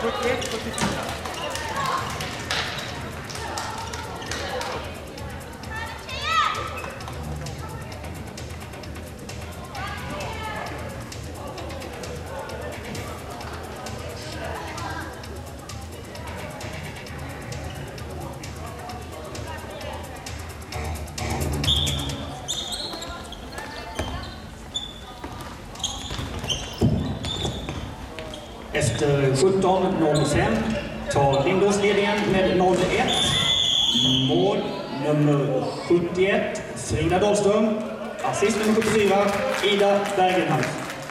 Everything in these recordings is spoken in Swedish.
41-44. Efter 17:05 tar Lindås ledningen med 0-1. Mål nummer 71, Frida Dahlström. Assist nummer 74, Ida Bergenhals.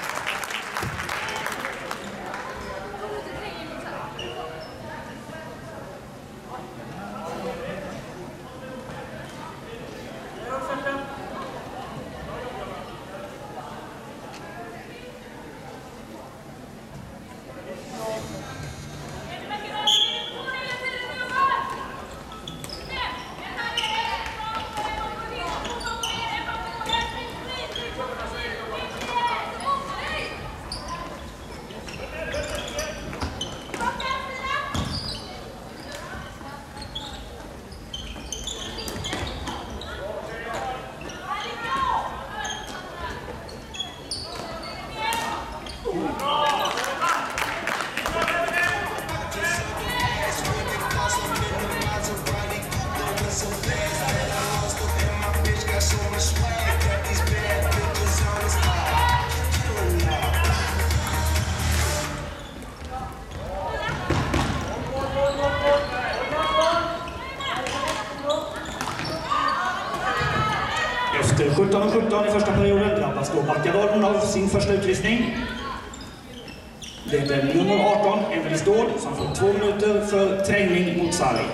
Efter 17:17 i första perioden drabbas då Backadalen av sin första utvisning. Det är nummer 18, Emelie Ståhl, som får 2 minuter för träning mot Sari.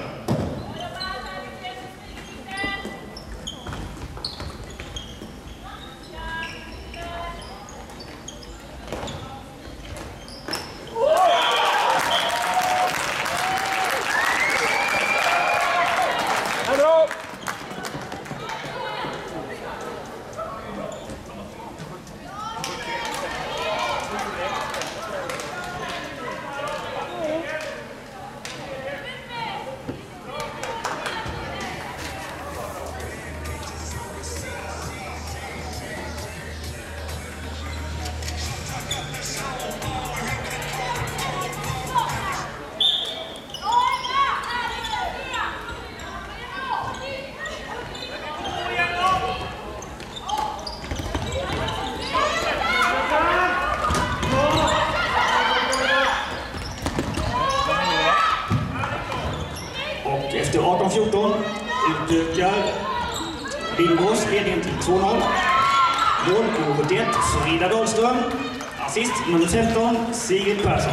Efter 18:14 utökar Lindås ledningen till 2-0. Mål nummer 71, Frida Dahlström. Assist nummer 13, Sigrid Persson.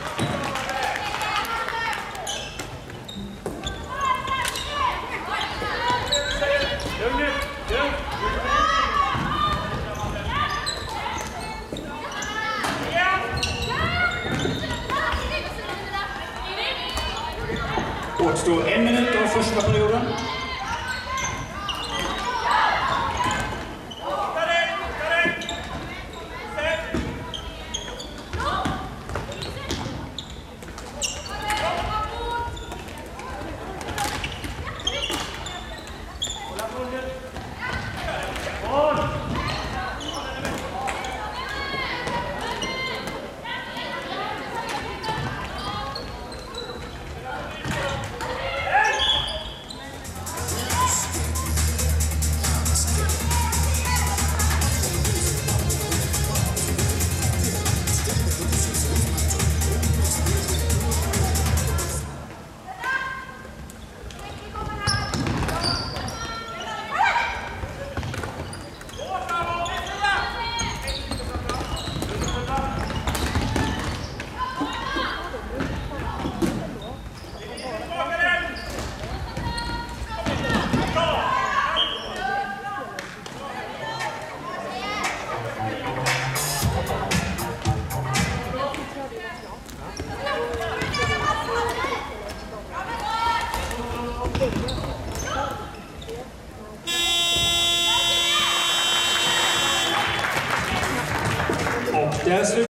Återstår 1 minut av första perioden. Och där